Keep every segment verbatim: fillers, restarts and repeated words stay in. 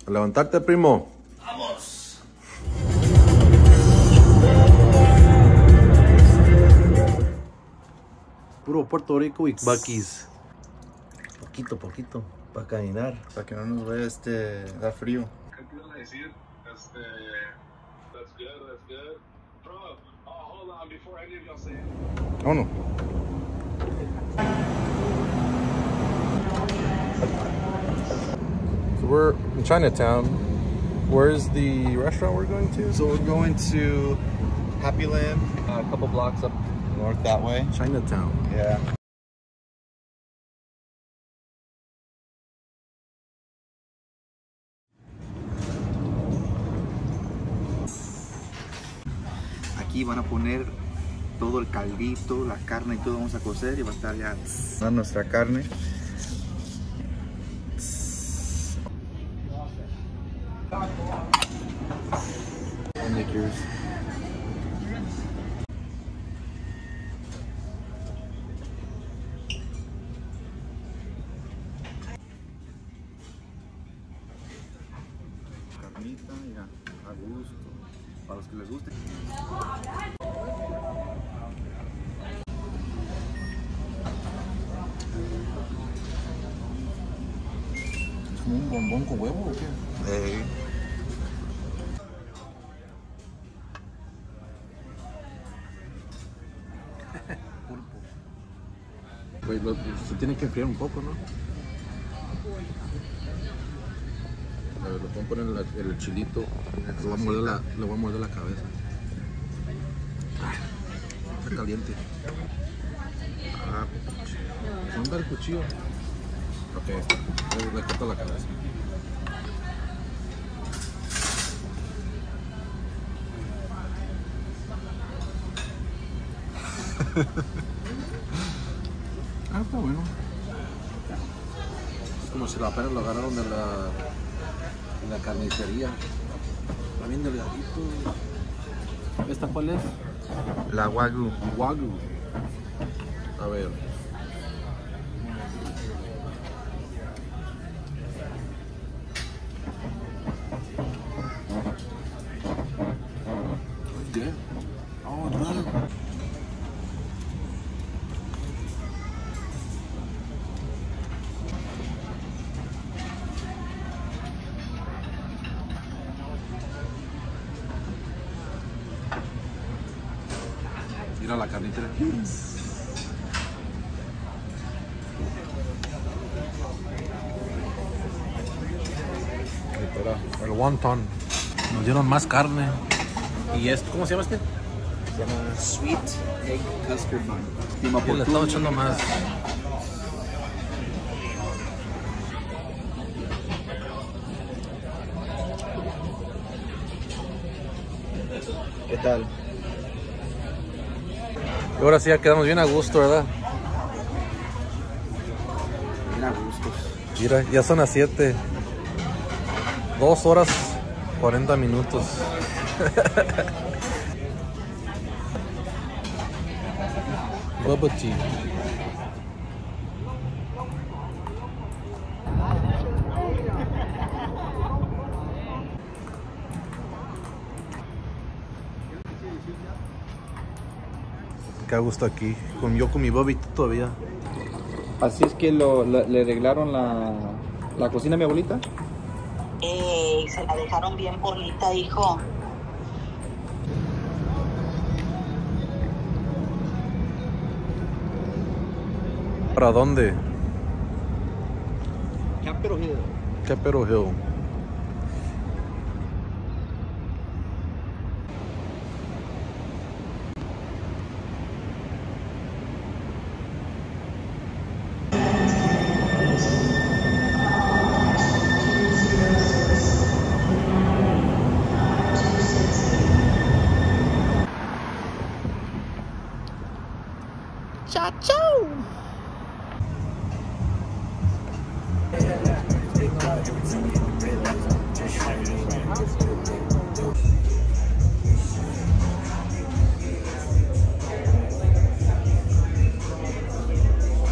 A levantarte, primo. ¡Vamos! Puro Puerto Rico y Buc-ee's. Poquito, poquito, para caminar. Para que no nos vaya este, dar frío. ¿Qué te iba a decir? Este... That's good, that's good. Bro, oh, hold on, before any of y'all say it. Oh, no. So we're in Chinatown. Where's the restaurant we're going to? So we're going to Happy Land, uh, a couple blocks up north that way. Chinatown. Yeah. Aquí van a poner todo el caldito, la carne y todo vamos a cocer y va a estar ya tss, nuestra carne. Knickers. Carnita, ya, a gusto, para los que les guste. ¿Es como un bombón con huevo o qué? Eh, Pues lo, se tiene que enfriar un poco, ¿no? A ver, lo puedo poner en la- el chilito. Le voy a morder la, le voy a morder la cabeza. Ah, está caliente. Ah, ¿dónde está el cuchillo? Ok, está. Le, le corto la cabeza. Ah, está bueno. Es como si la apenas lo agarraron de la, de la carnicería. Está bien delgadito. ¿Esta cuál es? la Wagyu. Wagyu. A ver. ¿Qué? Oh, raro. Mira la carnita. El wonton. Nos dieron más carne. ¿Y esto? ¿Cómo se llama este? Se llama Sweet Egg Custard Bun. Y le estamos echando más. ¿Qué tal? Y ahora sí ya quedamos bien a gusto, ¿verdad? Bien a gustos. Mira, ya son las siete. Dos horas cuarenta minutos. Bubble tea. Qué gusto aquí. Con, yo con mi Bobby todavía. Así es que lo, le, le arreglaron la, la cocina a mi abuelita. Ey, se la dejaron bien bonita, hijo. ¿Para dónde? Capitol Hill. Capitol Hill.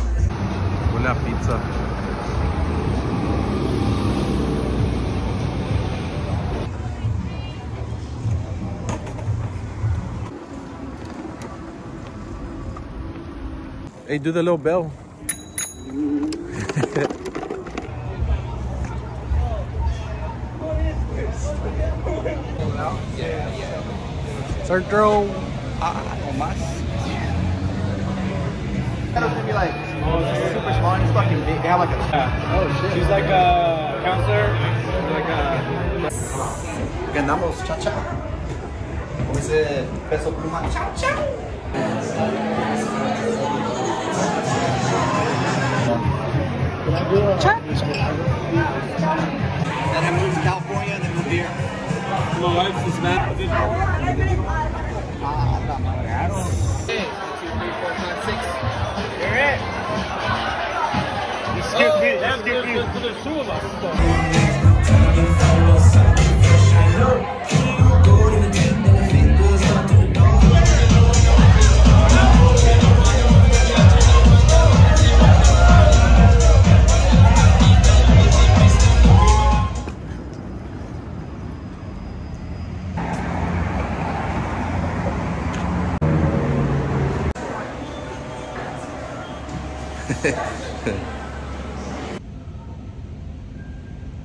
Huele a pizza. Hey, do the little bell. Sergio. Ah, no más. It's gonna be like super small and it's fucking big. They have like a. Oh shit. She's like a counselor. Like a. Ganamos cha cha. Como dice Peso Pluma. Cha cha. Cha cha. Then I moved to California and then moved here. My wife's Hispanic.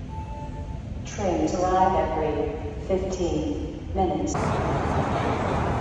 Trains arrive every fifteen minutes.